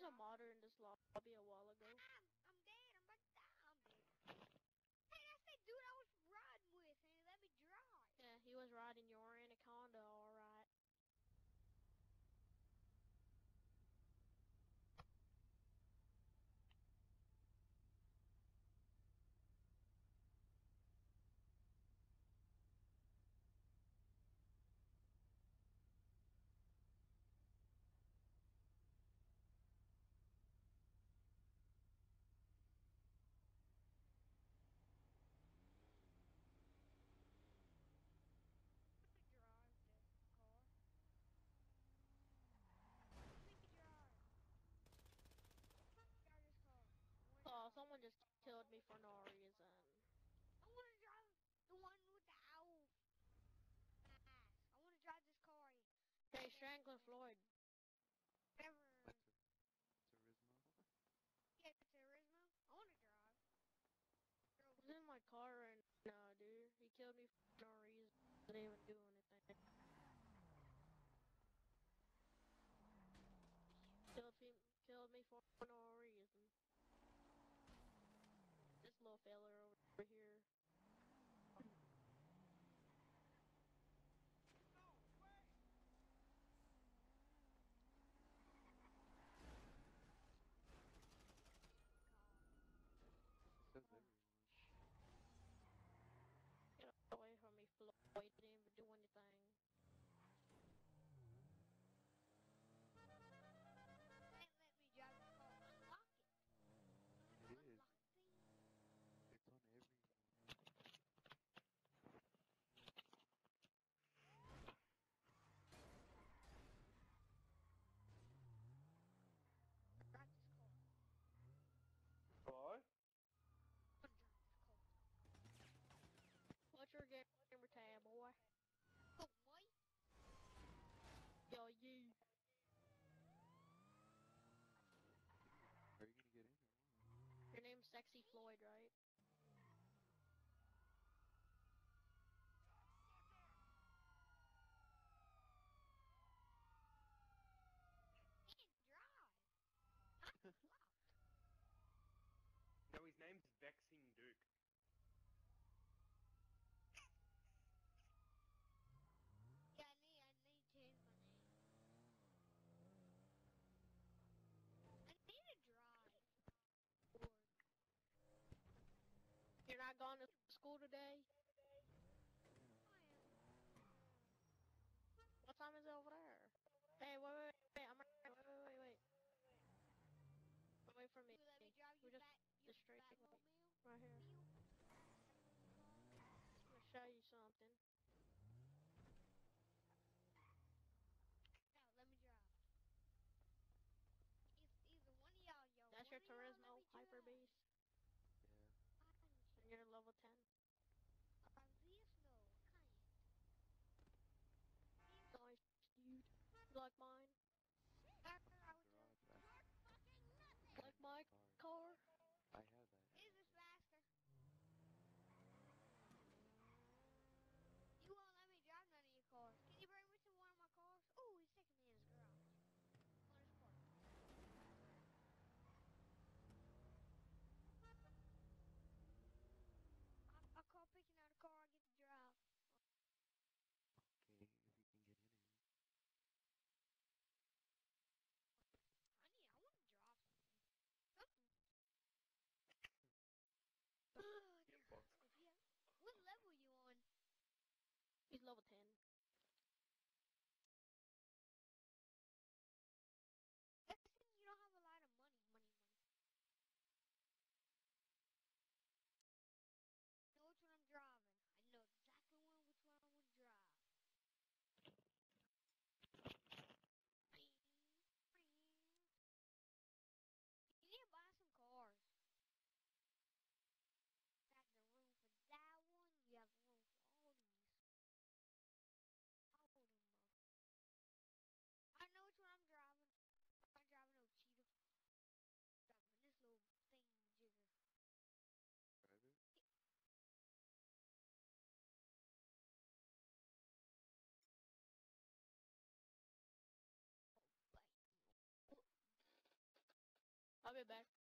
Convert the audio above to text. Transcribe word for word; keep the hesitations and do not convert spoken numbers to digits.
a modder in this lobby a while ago. I'm, I'm dead. I'm about to die. I'm dead. Hey, that's that dude I was riding with, and he let me drive. Yeah, he was riding your Anaconda, alright. Drive the car. Let me drive. Drive this car. I wanna Oh, drive. someone just killed me for no reason. I wanna drive the one with the owl mask. I wanna drive this car. Hey, Strangler Floyd. Whatever. Turismo? Yeah, Turismo. I wanna drive. Drove He's in my car right now, dude. He killed me for no reason. Didn't even do anything. Killed me, killed me for no reason. This little fella over here. It says everyone. Get away from me, Floyd. Didn't even do anything. Can't let me drive this car. Unlock it. It is. Unlock thing. It's on everyone. Drive this car. Hello? I'm gonna drive this car. What's your gamer tag, boy? Oh, Mike. Yo, you. Are you gonna get in or what? Your name's Sexy Floyd, right? Can't drive. I'm locked. No, his name's Vexing Duke. Yeah, I need, I need to change my name. I need to drive. Work. You're not going to school today? I am. What time is it over there? Hey, wait, wait, wait. I'm right. Wait, wait, wait, wait. Wait for me. You let me drive We're your just bat, your just straight Batmobile? right here. Meal? I'm gonna show you something. No, let me drive. It's either one of y'all, yo. That's One your of y'all let Turismo me Hyper drive. Beast, Yeah. and you're level ten. Drive this? No, I can't. Nice, dude. You like mine? I, I would drive. Garage. I, You I like have my that car. car? I have that. Is this faster? back.